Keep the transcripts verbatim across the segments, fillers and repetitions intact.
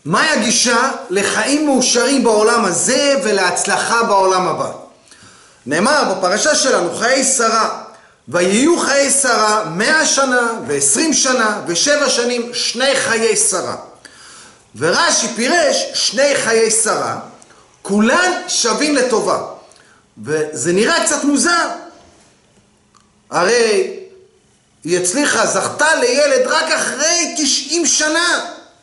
מהי הגישה לחיים מאושרים בעולם הזה ולהצלחה בעולם הבא? נאמר בפרשה שלנו, חיי שרה, ויהיו חיי שרה מאה שנה ועשרים שנה ושבע שנים, שני חיי שרה. ורש"י פירש שני חיי שרה, כולן שווים לטובה. וזה נראה קצת מוזר. הרי היא הצליחה, זכתה לילד רק אחרי תשעים שנה.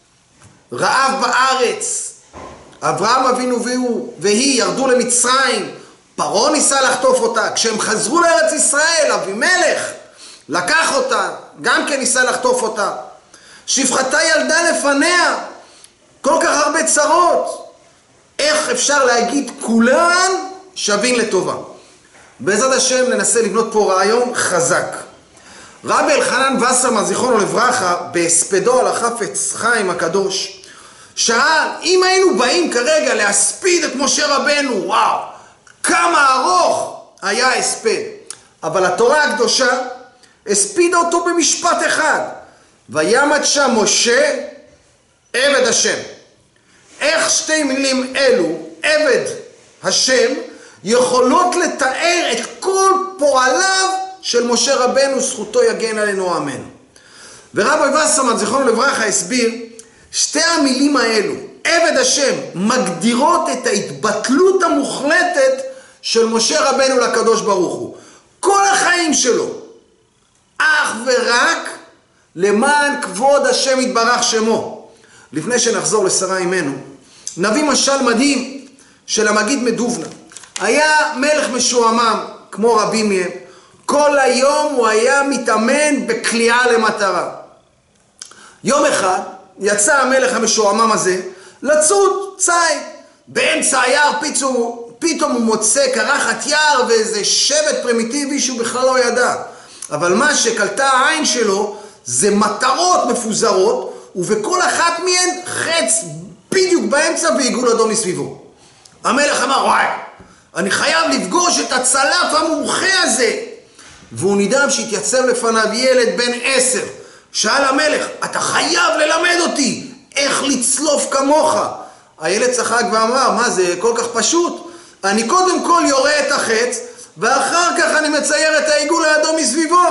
רעב בארץ, אברהם אבינו והוא, והיא ירדו למצרים, פרעה ניסה לחטוף אותה, כשהם חזרו לארץ ישראל, אבימלך לקח אותה, גם כן ניסה לחטוף אותה, שפחתה ילדה לפניה, כל כך הרבה צרות. איך אפשר להגיד כולן שווים לטובה? בעזרת השם ננסה לבנות פה רעיון חזק. רבי אלחנן וסרמן זיכרונו לברכה בהספדו על החפץ חיים הקדוש שאל, אם היינו באים כרגע להספיד את משה רבנו, וואו, כמה ארוך היה הספד. אבל התורה הקדושה הספידה אותו במשפט אחד, וימת שם משה עבד השם. איך שתי מילים אלו, עבד השם, יכולות לתאר את כל פועליו של משה רבנו, זכותו יגן עלינו אמן. ורבי וסרמן זיכרונו לברכה הסביר, שתי המילים האלו, עבד השם, מגדירות את ההתבטלות המוחלטת של משה רבנו לקדוש ברוך הוא. כל החיים שלו, אך ורק למען כבוד השם יתברך שמו. לפני שנחזור לשרה אימנו, נביא משל מדהים של המגיד מדובנה. היה מלך משועמם, כמו רבים מהם, כל היום הוא היה מתאמן בקליעה למטרה. יום אחד יצא המלך המשועמם הזה לצוד ציד. באמצע היער פתאום, פתאום הוא מוצא קרחת יער ואיזה שבט פרימיטיבי שהוא בכלל לא ידע. אבל מה שקלטה העין שלו זה מטרות מפוזרות, ובכל אחת מהן חץ בדיוק באמצע ועיגול אדום מסביבו. המלך אמר, וואי, אני חייב לפגוש את הצלף המומחה הזה. והוא נדהם שהתייצב לפניו ילד בן עשר. שאל המלך, אתה חייב ללמד אותי איך לצלוף כמוך. הילד צחק ואמר, מה זה כל כך פשוט? אני קודם כל יורה את החץ, ואחר כך אני מצייר את העיגול האדום מסביבו.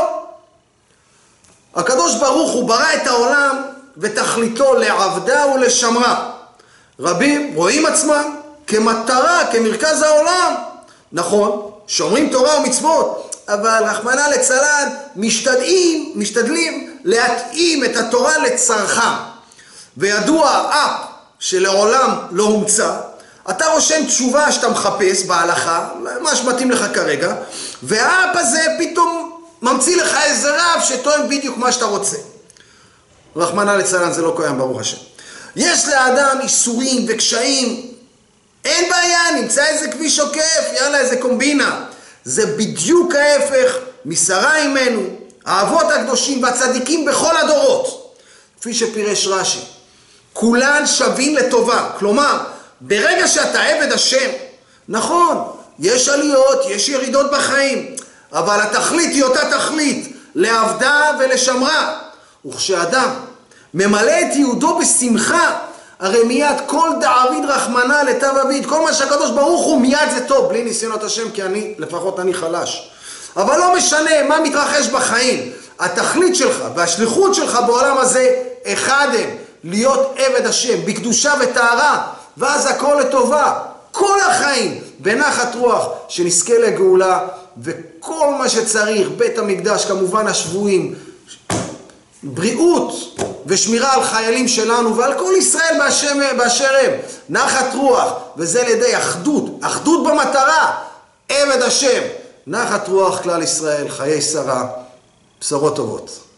הקדוש ברוך הוא ברא את העולם ותכליתו לעבדה ולשמרה. רבים רואים עצמם כמטרה, כמרכז העולם. נכון, שומרים תורה ומצוות, אבל רחמנא ליצלן משתדלים, משתדלים להתאים את התורה לצרכם. וידוע אפ שלעולם לא הומצא, אתה רושם תשובה שאתה מחפש בהלכה, מה שמתאים לך כרגע, והאפ הזה פתאום ממציא לך איזה רב שטוען בדיוק מה שאתה רוצה. רחמנא ליצלן זה לא קיים ברוך השם. יש לאדם איסורים וקשיים, אין בעיה, נמצא איזה כביש עוקף, יאללה איזה קומבינה. זה בדיוק ההפך משרה אימנו, האבות הקדושים והצדיקים בכל הדורות. כפי שפירש רש"י, כולן שווים לטובה. כלומר, ברגע שאתה עבד השם, נכון, יש עליות, יש ירידות בחיים, אבל התכלית היא אותה תכלית, לעבדה ולשמרה. וכשאדם ממלא את יהודו בשמחה, הרי מיד כל דעביד רחמנא לטב עביד, כל מה שהקדוש ברוך הוא מיד זה טוב, בלי ניסיונות השם, כי אני, לפחות אני חלש. אבל לא משנה מה מתרחש בחיים, התכלית שלך והשליחות שלך בעולם הזה, אחד הם, להיות עבד השם, בקדושה וטהרה, ואז הכל לטובה. כל החיים בנחת רוח, שנזכה לגאולה, וכל מה שצריך, בית המקדש, כמובן השבויים, בריאות ושמירה על חיילים שלנו ועל כל ישראל באשר, באשר הם, נחת רוח, וזה לידי אחדות, אחדות במטרה, עבד השם, נחת רוח כלל ישראל, חיי שרה, בשורות טובות.